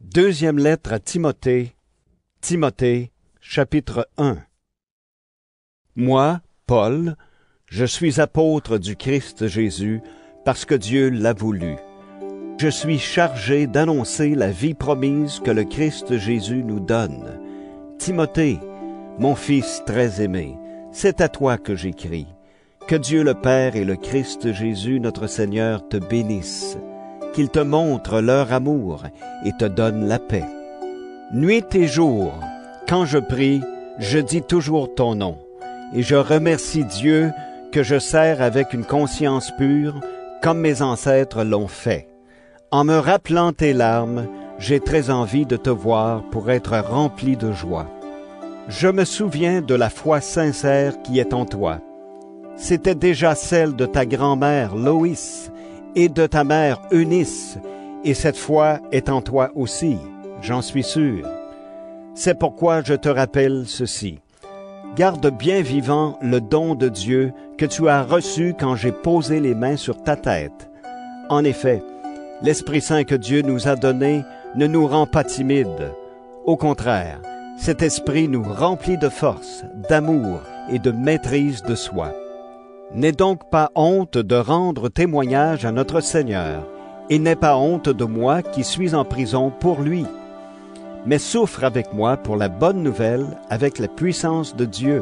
Deuxième lettre à Timothée, chapitre 1. Moi, Paul, je suis apôtre du Christ Jésus, parce que Dieu l'a voulu. Je suis chargé d'annoncer la vie promise que le Christ Jésus nous donne. Timothée, mon fils très aimé, c'est à toi que j'écris. Que Dieu le Père et le Christ Jésus notre Seigneur te bénissent, qu'ils te montrent leur amour et te donnent la paix. Nuit et jour, quand je prie, je dis toujours ton nom, et je remercie Dieu que je sers avec une conscience pure, comme mes ancêtres l'ont fait. En me rappelant tes larmes, j'ai très envie de te voir pour être rempli de joie. Je me souviens de la foi sincère qui est en toi. C'était déjà celle de ta grand-mère Loïs et de ta mère Eunice, et cette foi est en toi aussi, j'en suis sûr. C'est pourquoi je te rappelle ceci. Garde bien vivant le don de Dieu que tu as reçu quand j'ai posé les mains sur ta tête. En effet, l'Esprit Saint que Dieu nous a donné ne nous rend pas timides. Au contraire, cet Esprit nous remplit de force, d'amour et de maîtrise de soi. N'aie donc pas honte de rendre témoignage à notre Seigneur, et n'aie pas honte de moi qui suis en prison pour lui. Mais souffre avec moi pour la bonne nouvelle avec la puissance de Dieu.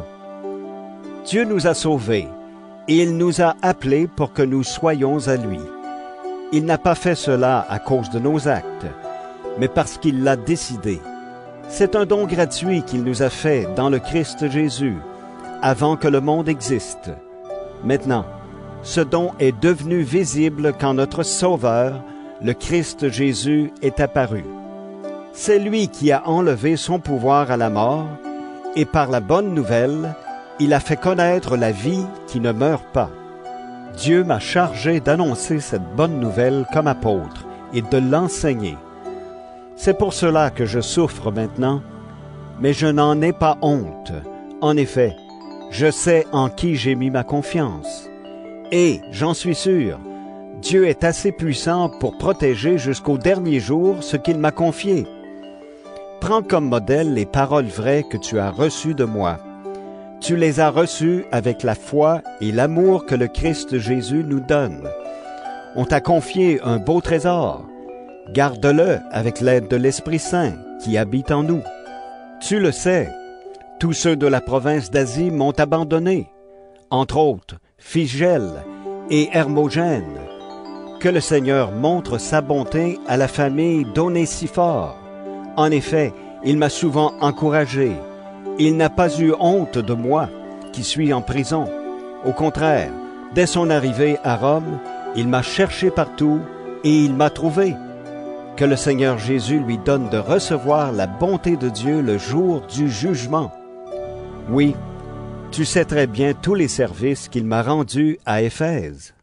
Dieu nous a sauvés, et il nous a appelés pour que nous soyons à lui. Il n'a pas fait cela à cause de nos actes, mais parce qu'il l'a décidé. C'est un don gratuit qu'il nous a fait dans le Christ Jésus, avant que le monde existe. Maintenant, ce don est devenu visible quand notre Sauveur, le Christ Jésus, est apparu. C'est lui qui a enlevé son pouvoir à la mort, et par la bonne nouvelle, il a fait connaître la vie qui ne meurt pas. Dieu m'a chargé d'annoncer cette bonne nouvelle comme apôtre et de l'enseigner. C'est pour cela que je souffre maintenant, mais je n'en ai pas honte. En effet, je sais en qui j'ai mis ma confiance. Et, j'en suis sûr, Dieu est assez puissant pour protéger jusqu'au dernier jour ce qu'il m'a confié. Prends comme modèle les paroles vraies que tu as reçues de moi. Tu les as reçues avec la foi et l'amour que le Christ Jésus nous donne. On t'a confié un beau trésor. Garde-le avec l'aide de l'Esprit Saint qui habite en nous. Tu le sais, tous ceux de la province d'Asie m'ont abandonné, entre autres Phygèle et Hermogène. Que le Seigneur montre sa bonté à la famille d'Onésiphore. En effet, il m'a souvent encouragé. Il n'a pas eu honte de moi, qui suis en prison. Au contraire, dès son arrivée à Rome, il m'a cherché partout et il m'a trouvé. Que le Seigneur Jésus lui donne de recevoir la bonté de Dieu le jour du jugement. Oui, tu sais très bien tous les services qu'il m'a rendus à Éphèse.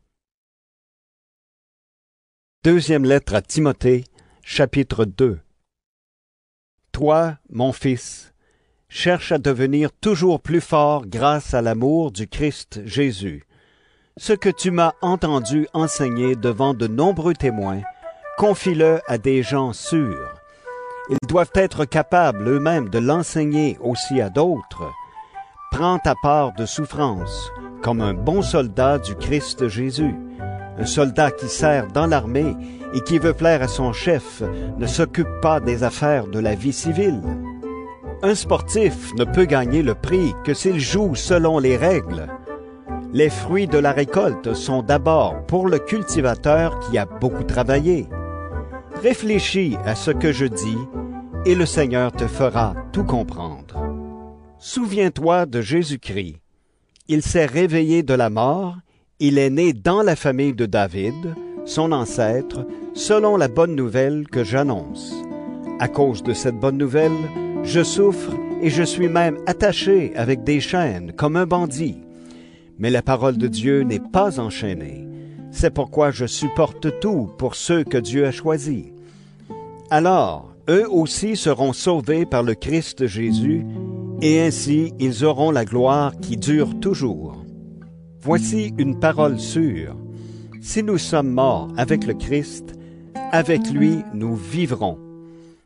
Deuxième lettre à Timothée, chapitre 2. Toi, mon fils, cherche à devenir toujours plus fort grâce à l'amour du Christ Jésus. Ce que tu m'as entendu enseigner devant de nombreux témoins, confie-le à des gens sûrs. Ils doivent être capables eux-mêmes de l'enseigner aussi à d'autres. Prends ta part de souffrance, comme un bon soldat du Christ Jésus. Un soldat qui sert dans l'armée et qui veut plaire à son chef ne s'occupe pas des affaires de la vie civile. Un sportif ne peut gagner le prix que s'il joue selon les règles. Les fruits de la récolte sont d'abord pour le cultivateur qui a beaucoup travaillé. Réfléchis à ce que je dis, et le Seigneur te fera tout comprendre. Souviens-toi de Jésus-Christ. Il s'est réveillé de la mort, il est né dans la famille de David, son ancêtre, selon la bonne nouvelle que j'annonce. À cause de cette bonne nouvelle, je souffre et je suis même attaché avec des chaînes comme un bandit. Mais la parole de Dieu n'est pas enchaînée. C'est pourquoi je supporte tout pour ceux que Dieu a choisis. Alors, eux aussi seront sauvés par le Christ Jésus, et ainsi ils auront la gloire qui dure toujours. Voici une parole sûre. Si nous sommes morts avec le Christ, avec lui nous vivrons.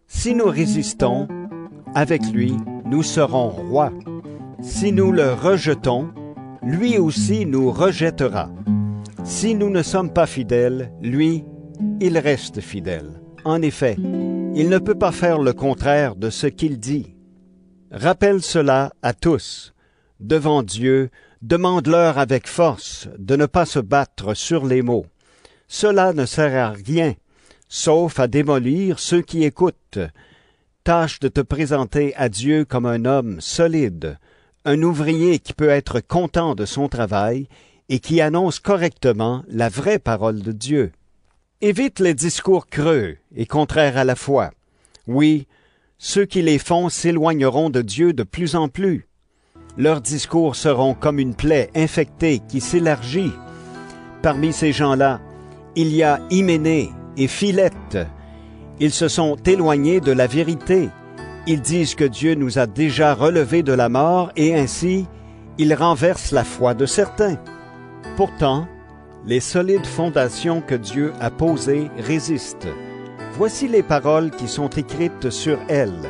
Si nous résistons, avec lui, nous serons rois. Si nous le rejetons, lui aussi nous rejettera. Si nous ne sommes pas fidèles, lui, il reste fidèle. En effet, il ne peut pas faire le contraire de ce qu'il dit. Rappelle cela à tous. Devant Dieu, demande-leur avec force de ne pas se battre sur les mots. Cela ne sert à rien, sauf à démolir ceux qui écoutent. Tâche de te présenter à Dieu comme un homme solide, un ouvrier qui peut être content de son travail et qui annonce correctement la vraie parole de Dieu. Évite les discours creux et contraires à la foi. Oui, ceux qui les font s'éloigneront de Dieu de plus en plus. Leurs discours seront comme une plaie infectée qui s'élargit. Parmi ces gens-là, il y a Hyménée et Philette. Ils se sont éloignés de la vérité. Ils disent que Dieu nous a déjà relevés de la mort et ainsi, ils renversent la foi de certains. Pourtant, les solides fondations que Dieu a posées résistent. Voici les paroles qui sont écrites sur elles.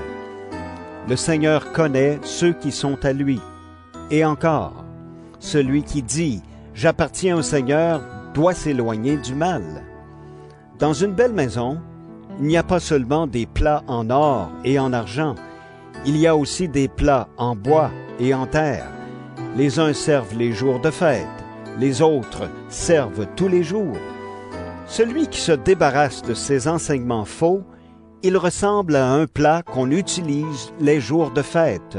Le Seigneur connaît ceux qui sont à lui. Et encore, celui qui dit « J'appartiens au Seigneur » doit s'éloigner du mal. Dans une belle maison, il n'y a pas seulement des plats en or et en argent, il y a aussi des plats en bois et en terre. Les uns servent les jours de fête, les autres servent tous les jours. Celui qui se débarrasse de ces enseignements faux, il ressemble à un plat qu'on utilise les jours de fête.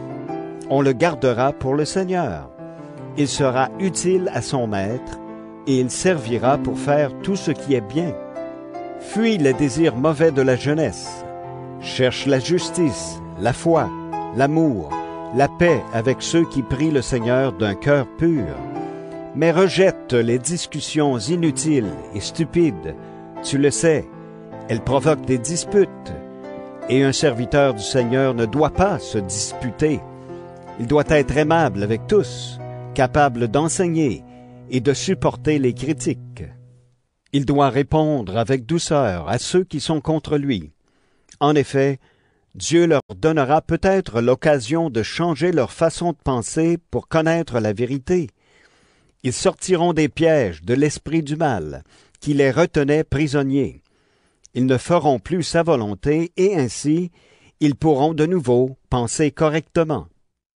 On le gardera pour le Seigneur. Il sera utile à son maître et il servira pour faire tout ce qui est bien. Fuis les désirs mauvais de la jeunesse. Cherche la justice, la foi, l'amour, la paix avec ceux qui prient le Seigneur d'un cœur pur. Mais rejette les discussions inutiles et stupides. Tu le sais, elles provoquent des disputes. Et un serviteur du Seigneur ne doit pas se disputer. Il doit être aimable avec tous, capable d'enseigner et de supporter les critiques. Il doit répondre avec douceur à ceux qui sont contre lui. En effet, Dieu leur donnera peut-être l'occasion de changer leur façon de penser pour connaître la vérité. Ils sortiront des pièges de l'esprit du mal, qui les retenait prisonniers. Ils ne feront plus sa volonté et ainsi, ils pourront de nouveau penser correctement.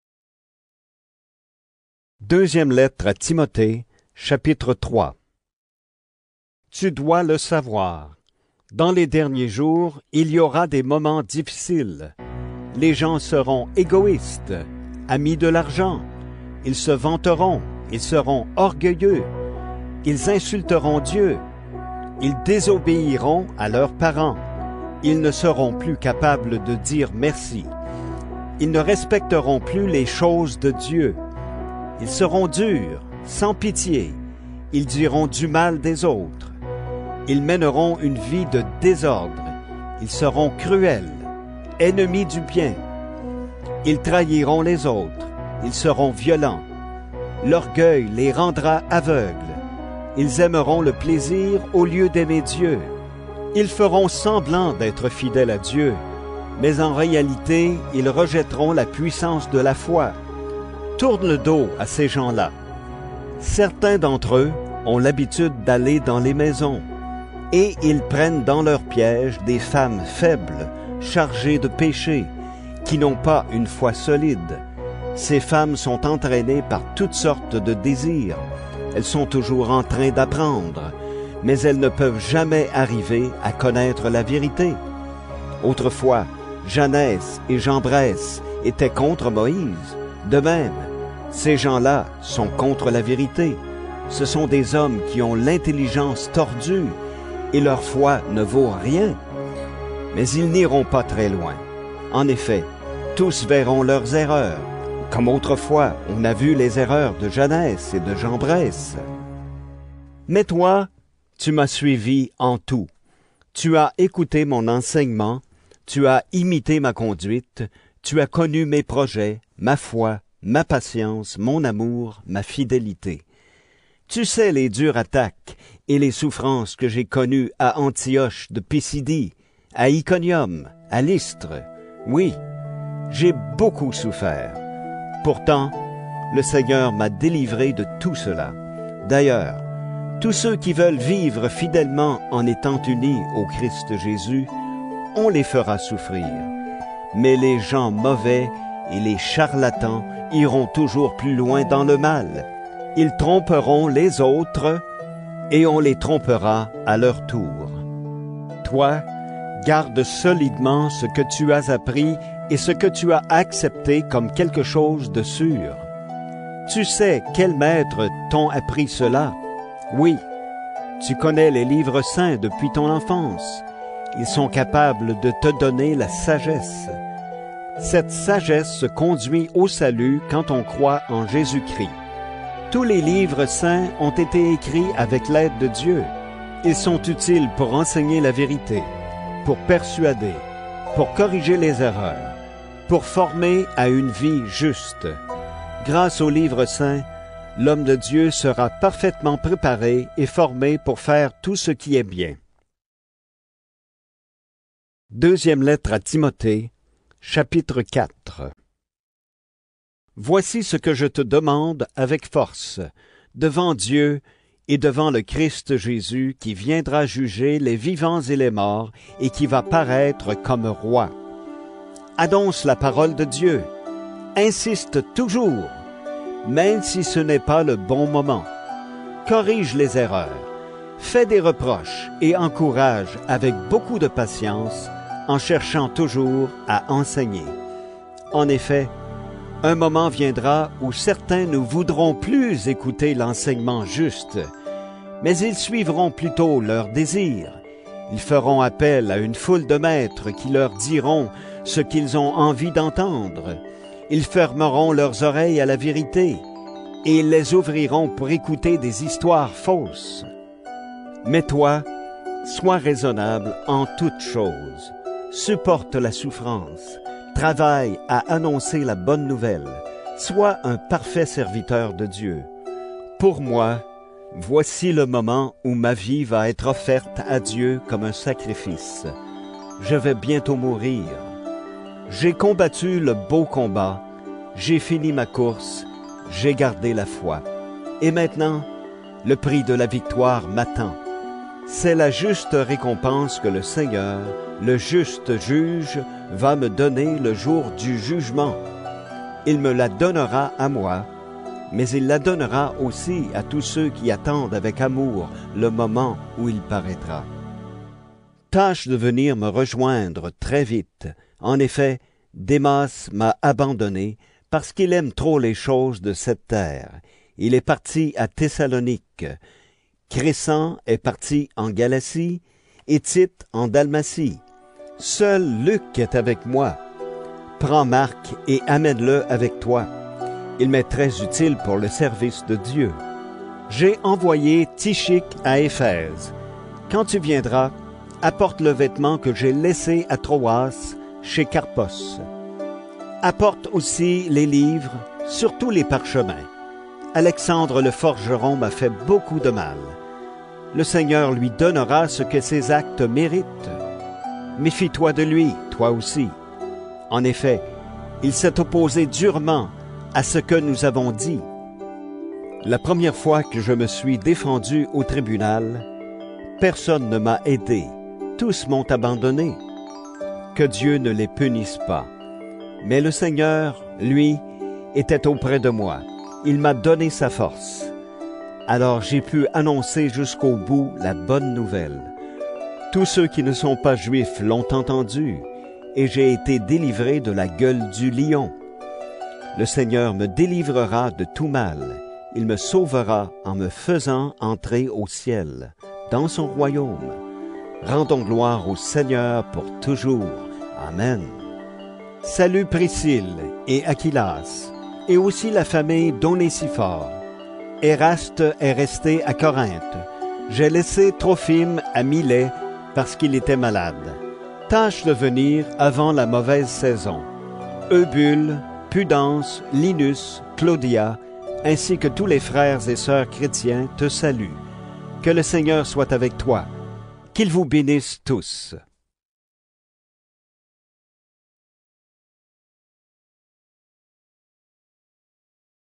Deuxième lettre à Timothée, chapitre 3. Tu dois le savoir. Dans les derniers jours, il y aura des moments difficiles. Les gens seront égoïstes, amis de l'argent. Ils se vanteront, ils seront orgueilleux. Ils insulteront Dieu. Ils désobéiront à leurs parents. Ils ne seront plus capables de dire merci. Ils ne respecteront plus les choses de Dieu. Ils seront durs, sans pitié. Ils diront du mal des autres. Ils mèneront une vie de désordre. Ils seront cruels, ennemis du bien. Ils trahiront les autres. Ils seront violents. L'orgueil les rendra aveugles. Ils aimeront le plaisir au lieu d'aimer Dieu. Ils feront semblant d'être fidèles à Dieu, mais en réalité, ils rejetteront la puissance de la foi. Tourne le dos à ces gens-là. Certains d'entre eux ont l'habitude d'aller dans les maisons, et ils prennent dans leur piège des femmes faibles, chargées de péché, qui n'ont pas une foi solide. Ces femmes sont entraînées par toutes sortes de désirs. Elles sont toujours en train d'apprendre, mais elles ne peuvent jamais arriver à connaître la vérité. Autrefois, Janès et Jambres étaient contre Moïse. De même, ces gens-là sont contre la vérité. Ce sont des hommes qui ont l'intelligence tordue et leur foi ne vaut rien. Mais ils n'iront pas très loin. En effet, tous verront leurs erreurs, comme autrefois on a vu les erreurs de Janès et de Jambres. Mais toi, tu m'as suivi en tout. Tu as écouté mon enseignement, tu as imité ma conduite, tu as connu mes projets, ma foi, ma patience, mon amour, ma fidélité. Tu sais les dures attaques et les souffrances que j'ai connues à Antioche de Pisidie, à Iconium, à Lystre. Oui, j'ai beaucoup souffert. Pourtant, le Seigneur m'a délivré de tout cela. D'ailleurs, tous ceux qui veulent vivre fidèlement en étant unis au Christ Jésus, on les fera souffrir. Mais les gens mauvais et les charlatans iront toujours plus loin dans le mal. Ils tromperont les autres et on les trompera à leur tour. Toi, garde solidement ce que tu as appris et ce que tu as accepté comme quelque chose de sûr. Tu sais quels maîtres t'ont appris cela. Oui, tu connais les livres saints depuis ton enfance. Ils sont capables de te donner la sagesse. Cette sagesse se conduit au salut quand on croit en Jésus-Christ. Tous les livres saints ont été écrits avec l'aide de Dieu. Ils sont utiles pour enseigner la vérité, pour persuader, pour corriger les erreurs, pour former à une vie juste. Grâce aux livres saints, l'homme de Dieu sera parfaitement préparé et formé pour faire tout ce qui est bien. Deuxième lettre à Timothée, chapitre 4. Voici ce que je te demande avec force, devant Dieu et devant le Christ Jésus qui viendra juger les vivants et les morts et qui va paraître comme roi. Annonce la parole de Dieu. Insiste toujours, même si ce n'est pas le bon moment. Corrige les erreurs, fais des reproches et encourage avec beaucoup de patience en cherchant toujours à enseigner. En effet, un moment viendra où certains ne voudront plus écouter l'enseignement juste, mais ils suivront plutôt leurs désirs. Ils feront appel à une foule de maîtres qui leur diront ce qu'ils ont envie d'entendre. Ils fermeront leurs oreilles à la vérité et ils les ouvriront pour écouter des histoires fausses. Mais toi, sois raisonnable en toutes choses, supporte la souffrance, travaille à annoncer la bonne nouvelle, sois un parfait serviteur de Dieu. Pour moi, voici le moment où ma vie va être offerte à Dieu comme un sacrifice. Je vais bientôt mourir. J'ai combattu le beau combat, j'ai fini ma course, j'ai gardé la foi. Et maintenant, le prix de la victoire m'attend. C'est la juste récompense que le Seigneur, le juste juge, va me donner le jour du jugement. Il me la donnera à moi, mais il la donnera aussi à tous ceux qui attendent avec amour le moment où il paraîtra. Tâche de venir me rejoindre très vite. En effet, Démas m'a abandonné parce qu'il aime trop les choses de cette terre. Il est parti à Thessalonique. Crescens est parti en Galatie et Tite en Dalmatie. Seul Luc est avec moi. Prends Marc et amène-le avec toi. Il m'est très utile pour le service de Dieu. J'ai envoyé Tychique à Éphèse. Quand tu viendras, apporte le vêtement que j'ai laissé à Troas, chez Carpos. Apporte aussi les livres, surtout les parchemins. Alexandre le forgeron m'a fait beaucoup de mal. Le Seigneur lui donnera ce que ses actes méritent. Méfie-toi de lui, toi aussi. En effet, il s'est opposé durement à ce que nous avons dit. La première fois que je me suis défendu au tribunal, personne ne m'a aidé. Tous m'ont abandonné. Que Dieu ne les punisse pas. Mais le Seigneur, lui, était auprès de moi. Il m'a donné sa force. Alors j'ai pu annoncer jusqu'au bout la bonne nouvelle. Tous ceux qui ne sont pas juifs l'ont entendu, et j'ai été délivré de la gueule du lion. Le Seigneur me délivrera de tout mal. Il me sauvera en me faisant entrer au ciel, dans son royaume. Rendons gloire au Seigneur pour toujours. Amen. Salut Priscille et Aquilas, et aussi la famille d'Onésiphore. Éraste est resté à Corinthe. J'ai laissé Trophime à Milet parce qu'il était malade. Tâche de venir avant la mauvaise saison. Eubule, Pudence, Linus, Claudia, ainsi que tous les frères et sœurs chrétiens te saluent. Que le Seigneur soit avec toi. Qu'il vous bénisse tous.